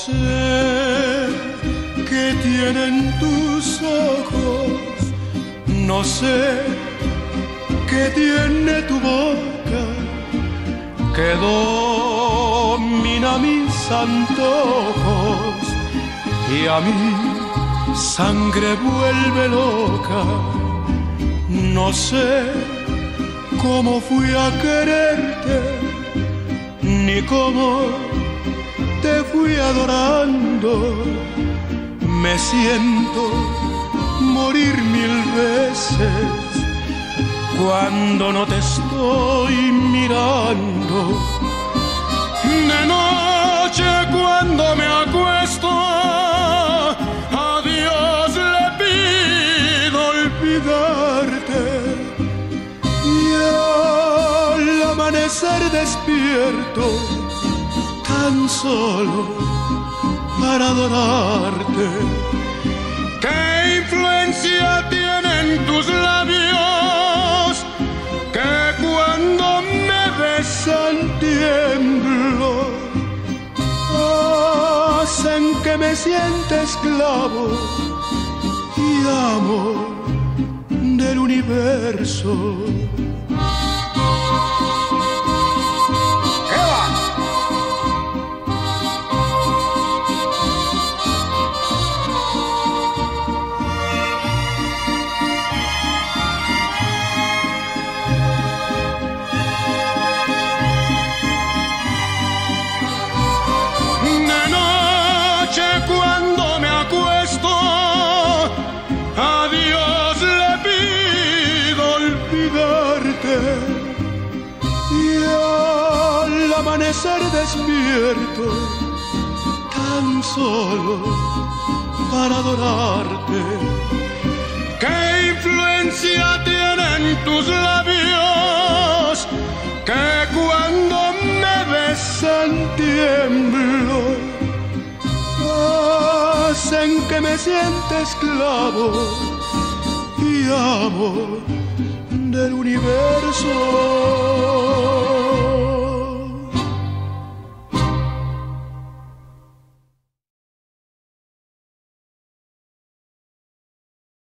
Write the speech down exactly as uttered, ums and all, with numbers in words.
sé qué tienen tus ojos, no sé qué tiene tu boca, que domina mis antojos y a mi sangre vuelve loca. No sé cómo fui a quererte, ni cómo te fui adorando. Me siento morir mil veces cuando no te estoy mirando. De noche cuando me acuesto, a Dios le pido olvidarte, y al amanecer despierto tan solo para adorarte. ¿Qué influencia tienen tus labios que cuando me besan tiemblo? Hacen que me sienta esclavo y amo del universo. Cuando me acuesto, a Dios le pido olvidarte, y al amanecer despierto tan solo para adorarte. ¿Qué influencia tienen tus labios que cuando me besan tiemblo? Hacen que me sienta esclavo y amo del universo.